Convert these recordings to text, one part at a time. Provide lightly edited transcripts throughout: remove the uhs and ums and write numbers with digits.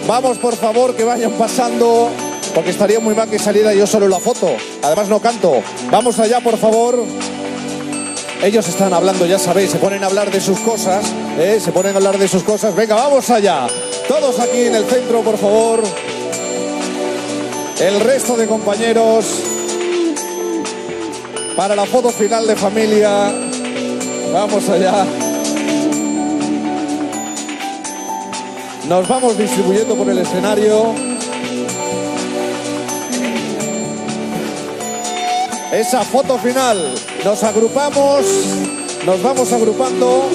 Vamos, por favor, que vayan pasando, porque estaría muy mal que saliera yo solo en la foto. Además no canto. Vamos allá, por favor. Ellos están hablando, ya sabéis, se ponen a hablar de sus cosas, se ponen a hablar de sus cosas. Venga, vamos allá. Todos aquí en el centro, por favor. El resto de compañeros para la foto final de familia. Vamos allá. Nos vamos distribuyendo por el escenario. Esa foto final. Nos agrupamos, nos vamos agrupando.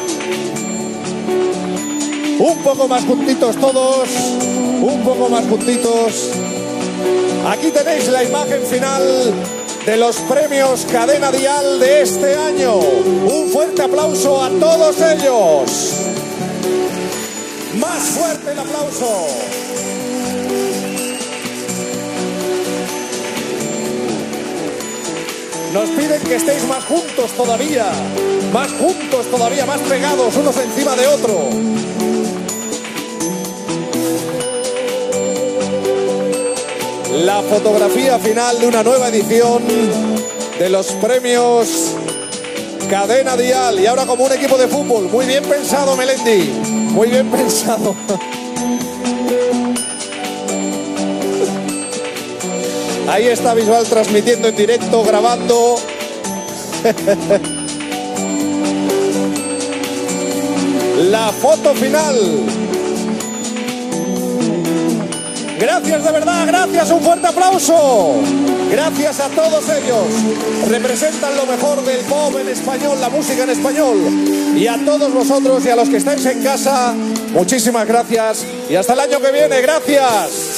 Un poco más juntitos todos, un poco más juntitos. Aquí tenéis la imagen final de los premios Cadena Dial de este año. Un fuerte aplauso a todos ellos. Más fuerte el aplauso. Nos piden que estéis más juntos todavía, más pegados unos encima de otro. La fotografía final de una nueva edición de los premios Cadena Dial. Y ahora como un equipo de fútbol. Muy bien pensado, Melendi. Muy bien pensado. Ahí está Bisbal transmitiendo en directo, grabando. La foto final. Gracias de verdad, gracias, un fuerte aplauso. Gracias a todos ellos. Representan lo mejor del pop en español, la música en español. Y a todos vosotros y a los que estáis en casa, muchísimas gracias. Y hasta el año que viene, gracias.